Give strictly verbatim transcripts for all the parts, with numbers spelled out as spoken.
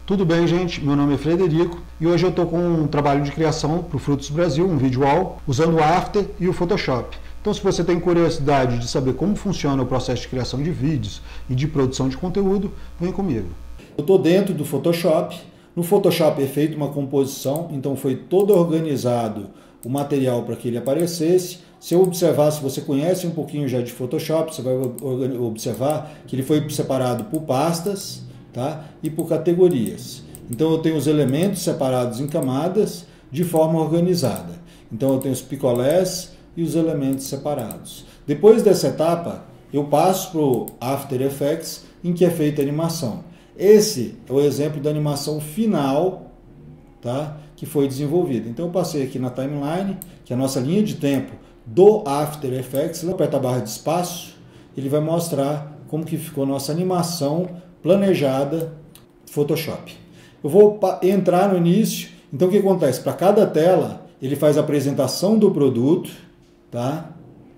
Tudo bem, gente? Meu nome é Frederico e hoje eu estou com um trabalho de criação para o Frutos Brasil, um visual, usando o After e o Photoshop. Então, se você tem curiosidade de saber como funciona o processo de criação de vídeos e de produção de conteúdo, vem comigo. Eu estou dentro do Photoshop. No Photoshop é feita uma composição, então foi todo organizado o material para que ele aparecesse. Se eu observar, se você conhece um pouquinho já de Photoshop, você vai observar que ele foi separado por pastas, tá? E por categorias. Então eu tenho os elementos separados em camadas de forma organizada. Então eu tenho os picolés e os elementos separados. Depois dessa etapa, eu passo para o After Effects, em que é feita a animação. Esse é o exemplo da animação final, tá? Que foi desenvolvida. Então eu passei aqui na timeline, que é a nossa linha de tempo do After Effects. Eu aperto a barra de espaço, ele vai mostrar como que ficou a nossa animação planejada Photoshop. Eu vou entrar no início. Então o que acontece? Para cada tela, ele faz a apresentação do produto, tá?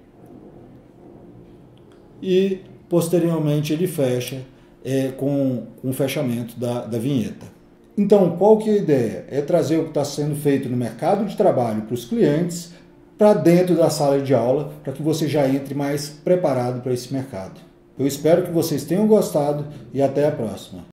E posteriormente ele fecha é, com, com o fechamento da, da vinheta. Então, qual que é a ideia? É trazer o que está sendo feito no mercado de trabalho para os clientes para dentro da sala de aula, para que você já entre mais preparado para esse mercado. Eu espero que vocês tenham gostado e até a próxima.